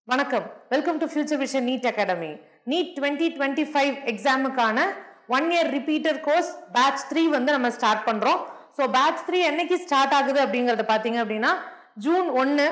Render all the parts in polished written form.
வணக்கம். Welcome to Future Vision NEET Academy. NEET 2025 எக்ஸாமுக்கான 1 year repeater course batch 3 வந்து நம்ம ஸ்டார்ட் பண்றோம். ஸோ பேட்ச் 3 என்னைக்கு ஸ்டார்ட் ஆகுது அப்படிங்கறத பாத்தீங்க அப்படின்னா ஜூன் 1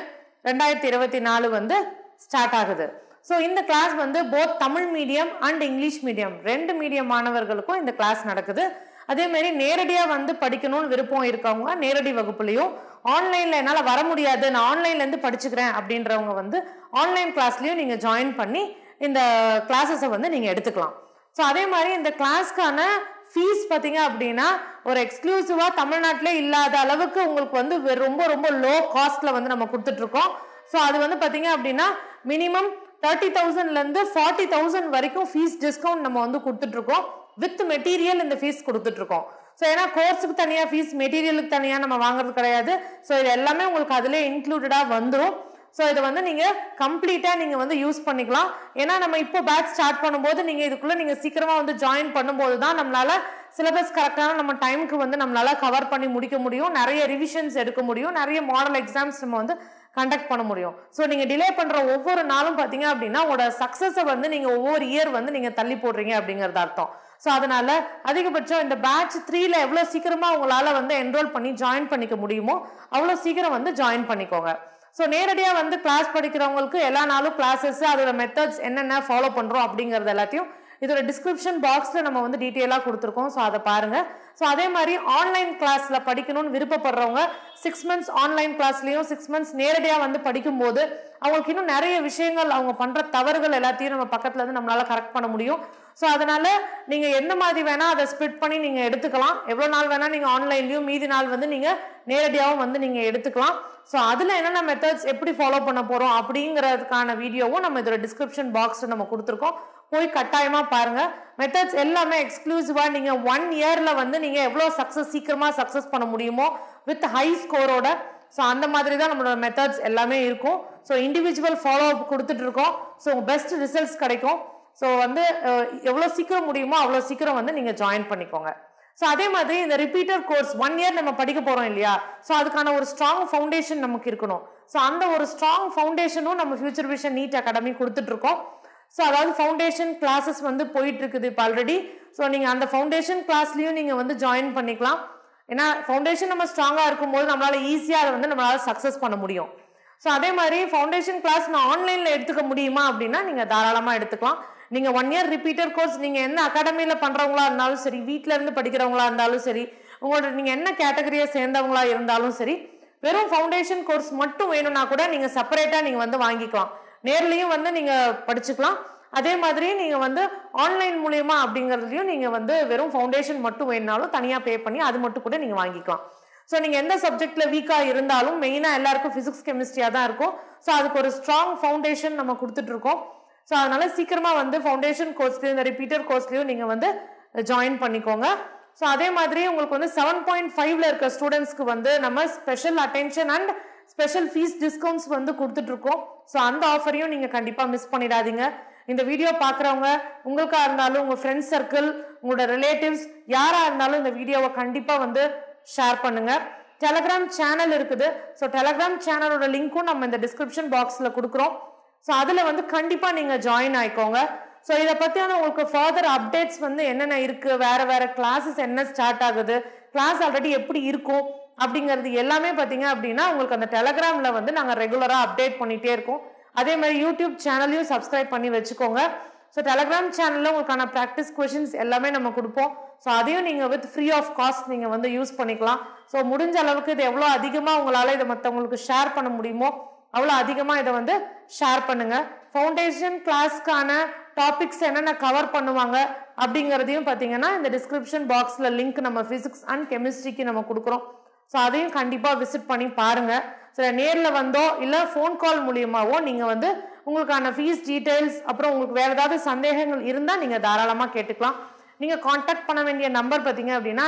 2024 வந்து ஸ்டார்ட் ஆகுது. ஸோ இந்த கிளாஸ் வந்து both Tamil medium and English medium ரெண்டு மீடியம் மாணவர்களுக்கும் இந்த கிளாஸ் நடக்குது. அதே மாதிரி நேரடியா வந்து படிக்கணும்னு விருப்பம் இருக்கவங்க நேரடி வகுப்புலையும், ஆன்லைன்ல என்னால வர முடியாது நான் ஆன்லைன்ல இருந்து படிச்சுக்கிறேன் அப்படின்றவங்க வந்து ஆன்லைன் கிளாஸ்லயும் நீங்க ஜாயின் பண்ணி இந்த கிளாஸஸை வந்து நீங்க எடுத்துக்கலாம். ஸோ அதே மாதிரி இந்த கிளாஸ்க்கான ஃபீஸ் பார்த்தீங்க அப்படின்னா ஒரு எக்ஸ்க்ளூசிவா தமிழ்நாட்டிலே இல்லாத அளவுக்கு உங்களுக்கு வந்து ரொம்ப ரொம்ப லோ காஸ்ட்ல வந்து நம்ம கொடுத்துட்டு இருக்கோம். ஸோ அது வந்து பார்த்தீங்க அப்படின்னா மினிமம் 30,000ல இருந்து 40,000 வரைக்கும் ஃபீஸ் டிஸ்கவுண்ட் நம்ம வந்து கொடுத்துட்டு இருக்கோம். வித் மெட்டீரியல் இந்த ஃபீஸ் கொடுத்துட்டு இருக்கோம். ஸோ ஏன்னா கோர்ஸுக்கு தனியாக ஃபீஸ், மெட்டீரியலுக்கு தனியாக நம்ம வாங்குறது கிடையாது. ஸோ இது எல்லாமே உங்களுக்கு அதிலே இன்க்ளூடடாக வந்துடும். ஸோ இதை வந்து நீங்கள் கம்ப்ளீட்டாக நீங்கள் வந்து யூஸ் பண்ணிக்கலாம். ஏன்னா நம்ம இப்போ பேட்ச் ஸ்டார்ட் பண்ணும்போது நீங்கள் இதுக்குள்ளே நீங்கள் சீக்கிரமாக வந்து ஜாயின் பண்ணும்போது தான் நம்மளால சிலபஸ் கரெக்டான நம்ம டைமுக்கு வந்து நம்மளால கவர் பண்ணி முடிக்க முடியும், நிறைய ரிவிஷன்ஸ் எடுக்க முடியும், நிறைய மாடல் எக்ஸாம்ஸ் நம்ம வந்து கண்டக்ட் பண்ண முடியும். ஸோ நீங்கள் டிலே பண்ணுற ஒவ்வொரு நாளும் பார்த்தீங்க அப்படின்னா உங்களோட சக்ஸஸை வந்து நீங்கள் ஒவ்வொரு இயர் வந்து நீங்கள் தள்ளி போடுறீங்க அப்படிங்கிறது அர்த்தம். ஸோ அதனால அதிகபட்சம் இந்த பேட்ச் 3ல எவ்வளோ சீக்கிரமாக உங்களால் வந்து என்ரோல் பண்ணி ஜாயின் பண்ணிக்க முடியுமோ அவ்வளோ சீக்கிரம் வந்து ஜாயின் பண்ணிக்கோங்க. ஸோ நேரடியாக வந்து கிளாஸ் படிக்கிறவங்களுக்கு எல்லா நாளும் கிளாஸஸ் அதோட மெத்தட்ஸ் என்னென்ன ஃபாலோ பண்ணுறோம் அப்படிங்கிறது எல்லாத்தையும் இதோட டிஸ்கிரிப்ஷன் பாக்ஸில் நம்ம வந்து டீட்டெயிலாக கொடுத்துருக்கோம். ஸோ அதை பாருங்கள். ஸோ அதே மாதிரி ஆன்லைன் கிளாஸில் படிக்கணும்னு விருப்பப்படுறவங்க 6 months ஆன்லைன் கிளாஸ்லையும் 6 months நேரடியாக வந்து படிக்கும்போது அவங்களுக்கு இன்னும் நிறைய விஷயங்கள் அவங்க பண்ணுற தவறுகள் எல்லாத்தையும் நம்ம பக்கத்தில் இருந்து நம்மளால கரெக்ட் பண்ண முடியும். ஸோ அதனால நீங்கள் எந்த மாதிரி வேணால் அதை ஸ்ப்ளிட் பண்ணி நீங்கள் எடுத்துக்கலாம். எவ்வளோ நாள் வேணால் நீங்கள் ஆன்லைன்லையும் மீதி நாள் வந்து நீங்கள் நேரடியாகவும் வந்து நீங்கள் எடுத்துக்கலாம். ஸோ அதில் என்னென்ன மெத்தட்ஸ் எப்படி ஃபாலோ பண்ண போகிறோம் அப்படிங்கிறதுக்கான வீடியோவும் நம்ம இதோட டிஸ்கிரிப்ஷன் பாக்ஸில் நம்ம கொடுத்துருக்கோம். போய் கட்டாயமாக பாருங்கள். மெத்தட்ஸ் எல்லாமே எக்ஸ்க்ளூசிவாக நீங்கள் 1 yearல வந்து நீங்கள் எவ்வளோ சீக்கிரமாக சக்ஸஸ் பண்ண முடியுமோ வித் ஹை ஸ்கோரோட. ஸோ அந்த மாதிரி தான் நம்மளோட மெத்தட்ஸ் எல்லாமே இருக்கும். ஸோ இண்டிவிஜுவல் ஃபாலோ அப் கொடுத்துட்டு இருக்கோம். ஸோ பெஸ்ட் ரிசல்ட்ஸ் கிடைக்கும். ஸோ வந்து எவ்வளோ சீக்கிரம் முடியுமோ அவ்வளோ சீக்கிரம் வந்து நீங்கள் ஜாயின் பண்ணிக்கோங்க. ஸோ அதே மாதிரி இந்த ரிப்பீட்டர் கோர்ஸ் 1 year நம்ம படிக்க போகிறோம் இல்லையா, ஸோ அதுக்கான ஒரு ஸ்ட்ராங் ஃபவுண்டேஷன் நமக்கு இருக்கணும். ஸோ அந்த ஒரு ஸ்ட்ராங் ஃபவுண்டேஷனும் நம்ம ஃபியூச்சர் விஷன் நீட் அகாடமி கொடுத்துட்டு இருக்கோம். ஸோ அதாவது ஃபவுண்டேஷன் கிளாஸஸ் வந்து போயிட்டு இருக்குது இப்போ ஆல்ரெடி. ஸோ நீங்கள் அந்த ஃபவுண்டேஷன் கிளாஸ்லையும் நீங்கள் வந்து ஜாயின் பண்ணிக்கலாம். ஏன்னா ஃபவுண்டேஷன் நம்ம ஸ்ட்ராங்காக இருக்கும்போது நம்மளால ஈஸியாக அதை வந்து நம்மளால சக்ஸஸ் பண்ண முடியும். ஸோ அதே மாதிரி ஃபவுண்டேஷன் கிளாஸ் நான் ஆன்லைனில் எடுத்துக்க முடியுமா அப்படின்னா நீங்கள் தாராளமாக எடுத்துக்கலாம். நீங்கள் 1 year ரிப்பீட்டர் கோர்ஸ் நீங்கள் என்ன அகாடமியில் பண்ணுறவங்களா இருந்தாலும் சரி, வீட்டில் இருந்து படிக்கிறவங்களா இருந்தாலும் சரி, உங்களோட நீங்கள் என்ன கேட்டகரியை சேர்ந்தவங்களா இருந்தாலும் சரி, வெறும் ஃபவுண்டேஷன் கோர்ஸ் மட்டும் வேணும்னா கூட நீங்கள் செப்பரேட்டாக நீங்கள் வந்து வாங்கிக்கலாம். நேர்லையும் வந்து நீங்கள் படிச்சுக்கலாம். அதே மாதிரி நீங்கள் வந்து ஆன்லைன் மூலயமா அப்படிங்கிறதுலையும் நீங்கள் வந்து வெறும் ஃபவுண்டேஷன் மட்டும் வேணுனாலும் தனியாக பே பண்ணி அது மட்டும் கூட நீங்கள் வாங்கிக்கலாம். ஸோ நீங்கள் எந்த சப்ஜெக்டில் வீக்காக இருந்தாலும் மெயினாக எல்லாருக்கும் ஃபிசிக்ஸ் கெமிஸ்ட்ரியாக தான் இருக்கும். ஸோ அதுக்கு ஒரு ஸ்ட்ராங் ஃபவுண்டேஷன் நம்ம கொடுத்துட்ருக்கோம். ஸோ அதனால சீக்கிரமாக வந்து ஃபவுண்டேஷன் கோர்ஸ்லையும் இந்த ரிப்பீட்டர் கோர்ஸ்லையும் நீங்கள் வந்து ஜாயின் பண்ணிக்கோங்க. ஸோ அதே மாதிரி உங்களுக்கு வந்து 7.5ல இருக்க ஸ்டூடெண்ட்ஸ்க்கு வந்து நம்ம special attention and special fees discounts வந்து கொடுத்துட்ருக்கோம். ஸோ அந்த ஆஃபரையும் நீங்கள் கண்டிப்பாக மிஸ் பண்ணிடாதீங்க. இந்த வீடியோ பார்க்குறவங்க உங்களுக்காக இருந்தாலும் உங்கள் ஃப்ரெண்ட்ஸ் சர்க்கிள், உங்களோட ரிலேட்டிவ்ஸ் யாராக இருந்தாலும் இந்த வீடியோவை கண்டிப்பாக வந்து ஷேர் பண்ணுங்க. டெலகிராம் சேனல் இருக்குது. ஸோ டெலகிராம் சேனலோட லிங்க்கும் நம்ம இந்த டிஸ்கிரிப்ஷன் பாக்ஸில் கொடுக்குறோம். ஸோ அதில் வந்து கண்டிப்பாக நீங்கள் ஜாயின் ஆயிக்கோங்க. ஸோ இதை பற்றியான உங்களுக்கு ஃபர்தர் அப்டேட்ஸ் வந்து என்னென்ன இருக்குது, வேறு வேறு கிளாஸஸ் என்ன ஸ்டார்ட் ஆகுது, கிளாஸ் ஆல்ரெடி எப்படி இருக்கும் அப்படிங்கிறது எல்லாமே பார்த்தீங்க அப்படின்னா உங்களுக்கு அந்த டெலகிராமில் வந்து நாங்கள் ரெகுலராக அப்டேட் பண்ணிகிட்டே இருக்கோம். அதே மாதிரி யூடியூப் சேனலையும் சப்ஸ்கிரைப் பண்ணி வச்சுக்கோங்க. ஸோ டெலகிராம் சேனலில் உங்களுக்கான ப்ராக்டிஸ் கொஷின்ஸ் எல்லாமே நம்ம கொடுப்போம். ஸோ அதையும் நீங்கள் வித் ஃப்ரீ ஆஃப் காஸ்ட் நீங்கள் வந்து யூஸ் பண்ணிக்கலாம். ஸோ முடிஞ்ச அளவுக்கு இது எவ்வளோ அதிகமாக உங்களால் இதை மற்றவங்களுக்கு ஷேர் பண்ண முடியுமோ அவ்வளோ அதிகமாக இதை வந்து ஷேர் பண்ணுங்க. ஃபவுண்டேஷன் கிளாஸ்க்கான டாபிக்ஸ் என்னென்ன கவர் பண்ணுவாங்க அப்படிங்கிறதையும் பார்த்தீங்கன்னா இந்த டிஸ்கிரிப்ஷன் பாக்ஸில் லிங்க் நம்ம ஃபிசிக்ஸ் அண்ட் கெமிஸ்ட்ரிக்கு நம்ம கொடுக்குறோம். ஸோ அதையும் கண்டிப்பாக விசிட் பண்ணி பாருங்கள். ஸோ நேரில் வந்தோ இல்லை ஃபோன் கால் மூலியமாவோ நீங்கள் வந்து உங்களுக்கான ஃபீஸ் டீட்டெயில்ஸ் அப்புறம் உங்களுக்கு வேறு ஏதாவது சந்தேகங்கள் இருந்தால் நீங்கள் தாராளமாக கேட்டுக்கலாம். நீங்கள் காண்டாக்ட் பண்ண வேண்டிய நம்பர் பார்த்தீங்க அப்படின்னா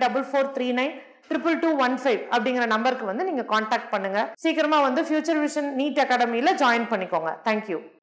9443922215 அப்படிங்கிற நம்பருக்கு வந்து நீங்கள் காண்டாக்ட் பண்ணுங்கள். சீக்கிரமாக வந்து ஃபியூச்சர் விஷன் நீட் அகாடமியில் ஜாயின் பண்ணிக்கோங்க. தேங்க்யூ.